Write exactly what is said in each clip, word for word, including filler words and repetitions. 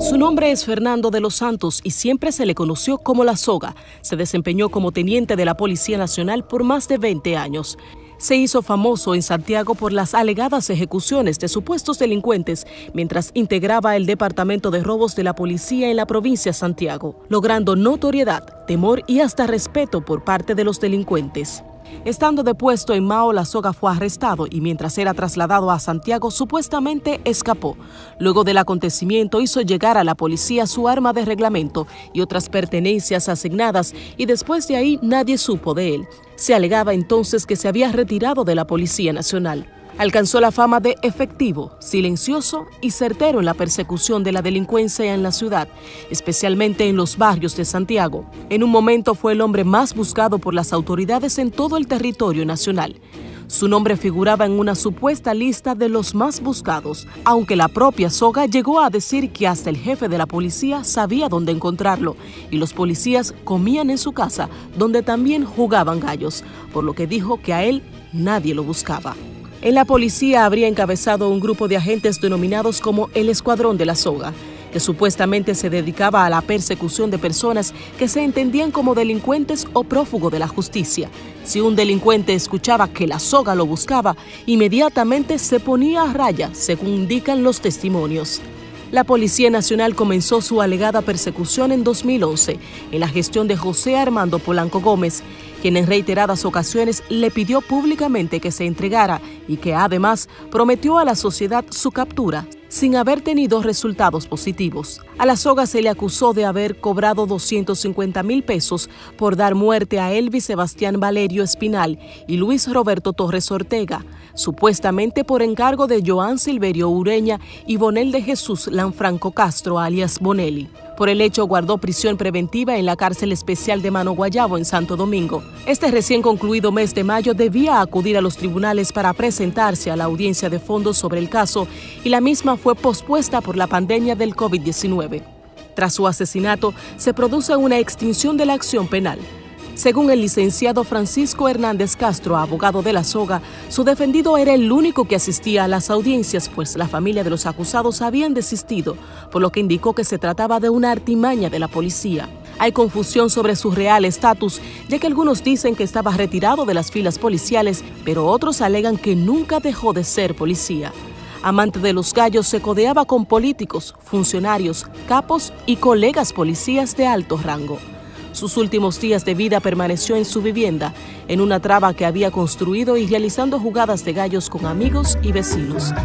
Su nombre es Fernando de los Santos y siempre se le conoció como La Soga. Se desempeñó como teniente de la Policía Nacional por más de veinte años. Se hizo famoso en Santiago por las alegadas ejecuciones de supuestos delincuentes mientras integraba el Departamento de Robos de la Policía en la provincia de Santiago, logrando notoriedad, temor y hasta respeto por parte de los delincuentes. Estando de puesto en Mao, La Soga fue arrestado y mientras era trasladado a Santiago supuestamente escapó. Luego del acontecimiento hizo llegar a la policía su arma de reglamento y otras pertenencias asignadas y después de ahí nadie supo de él. Se alegaba entonces que se había retirado de la Policía Nacional. Alcanzó la fama de efectivo, silencioso y certero en la persecución de la delincuencia en la ciudad, especialmente en los barrios de Santiago. En un momento fue el hombre más buscado por las autoridades en todo el territorio nacional. Su nombre figuraba en una supuesta lista de los más buscados, aunque la propia Soga llegó a decir que hasta el jefe de la policía sabía dónde encontrarlo y los policías comían en su casa, donde también jugaban gallos, por lo que dijo que a él nadie lo buscaba. En la policía habría encabezado un grupo de agentes denominados como el Escuadrón de La Soga, que supuestamente se dedicaba a la persecución de personas que se entendían como delincuentes o prófugos de la justicia. Si un delincuente escuchaba que La Soga lo buscaba, inmediatamente se ponía a raya, según indican los testimonios. La Policía Nacional comenzó su alegada persecución en dos mil once, en la gestión de José Armando Polanco Gómez, quien en reiteradas ocasiones le pidió públicamente que se entregara y que además prometió a la sociedad su captura, sin haber tenido resultados positivos. A La Soga se le acusó de haber cobrado doscientos cincuenta mil pesos por dar muerte a Elvis Sebastián Valerio Espinal y Luis Roberto Torres Ortega, supuestamente por encargo de Joan Silverio Ureña y Bonel de Jesús Lanfranco Castro, alias Bonelli. Por el hecho guardó prisión preventiva en la cárcel especial de Mano Guayabo en Santo Domingo. Este recién concluido mes de mayo debía acudir a los tribunales para presentarse a la audiencia de fondo sobre el caso y la misma fue pospuesta por la pandemia del COVID diecinueve. Tras su asesinato, se produce una extinción de la acción penal. Según el licenciado Francisco Hernández Castro, abogado de La Soga, su defendido era el único que asistía a las audiencias, pues la familia de los acusados habían desistido, por lo que indicó que se trataba de una artimaña de la policía. Hay confusión sobre su real estatus, ya que algunos dicen que estaba retirado de las filas policiales, pero otros alegan que nunca dejó de ser policía. Amante de los gallos, se codeaba con políticos, funcionarios, capos y colegas policías de alto rango. Sus últimos días de vida permaneció en su vivienda, en una traba que había construido y realizando jugadas de gallos con amigos y vecinos.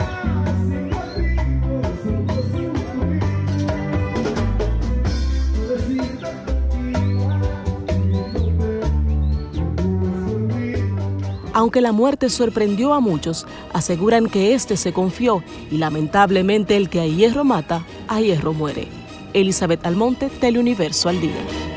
Aunque la muerte sorprendió a muchos, aseguran que este se confió y lamentablemente el que a hierro mata, a hierro muere. Elizabeth Almonte, Teleuniverso al Día.